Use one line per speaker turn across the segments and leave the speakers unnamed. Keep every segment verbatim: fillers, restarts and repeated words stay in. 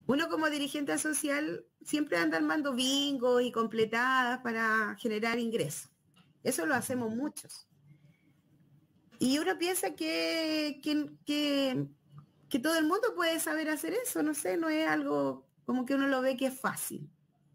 Uno como dirigente social siempre anda armando bingos y completadas para generar ingresos. Eso lo hacemos muchos. Y uno piensa que, que, que, que todo el mundo puede saber hacer eso, no sé, no es algo como que uno lo ve que es fácil.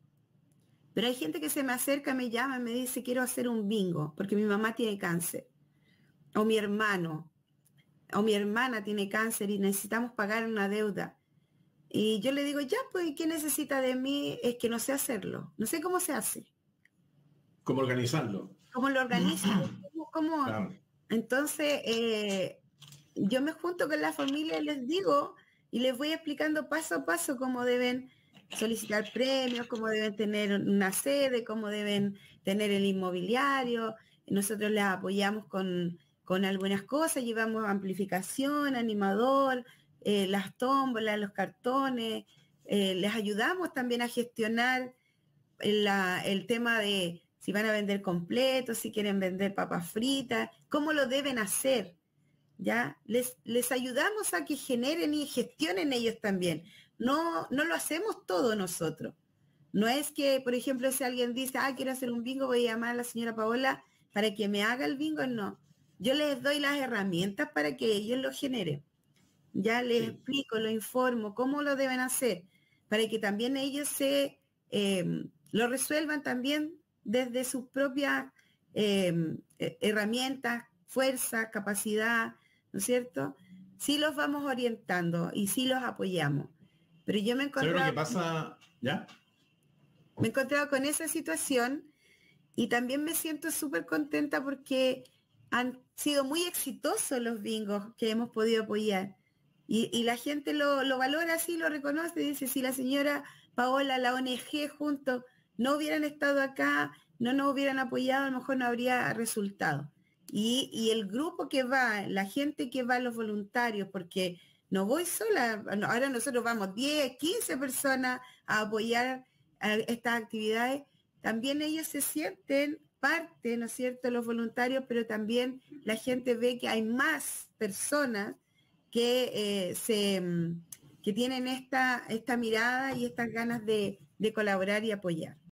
Pero hay gente que se me acerca, me llama, me dice, quiero hacer un bingo, porque mi mamá tiene cáncer, o mi hermano, o mi hermana tiene cáncer y necesitamos pagar una deuda. Y yo le digo, ya, pues, ¿qué necesita de mí? Es que no sé hacerlo, no sé cómo se hace.
¿Cómo organizarlo?
¿Cómo lo organizo? ¿Cómo, cómo?
Claro.
Entonces, eh, yo me junto con la familia y les digo, y les voy explicando paso a paso cómo deben solicitar premios, cómo deben tener una sede, cómo deben tener el inmobiliario. Nosotros les apoyamos con, con algunas cosas, llevamos amplificación, animador, eh, las tómbolas, los cartones, eh, les ayudamos también a gestionar la, el tema de si van a vender completos, si quieren vender papas fritas, cómo lo deben hacer. ¿Ya? Les, les ayudamos a que generen y gestionen ellos también. No, no lo hacemos todo nosotros. No es que, por ejemplo, si alguien dice, ah, quiero hacer un bingo, voy a llamar a la señora Paola para que me haga el bingo, no. Yo les doy las herramientas para que ellos lo generen. Ya les sí. explico, lo informo, cómo lo deben hacer, para que también ellos se eh, lo resuelvan también desde sus propias eh, herramientas, fuerza, capacidad, ¿no es cierto? Sí los vamos orientando y sí los apoyamos. Pero yo me he encontrado...
¿Sabes lo que pasa? ¿Ya?
Me he encontrado con esa situación y también me siento súper contenta porque han sido muy exitosos los bingos que hemos podido apoyar. Y, y la gente lo, lo valora así, lo reconoce, dice, si la señora Paola, la O N G juntos no hubieran estado acá, no nos hubieran apoyado, a lo mejor no habría resultado. Y, y el grupo que va, la gente que va, los voluntarios, porque no voy sola, ahora nosotros vamos diez, quince personas a apoyar a estas actividades, también ellos se sienten parte, ¿no es cierto?, los voluntarios, pero también la gente ve que hay más personas que, eh, se, que tienen esta, esta mirada y estas ganas de, de colaborar y apoyar.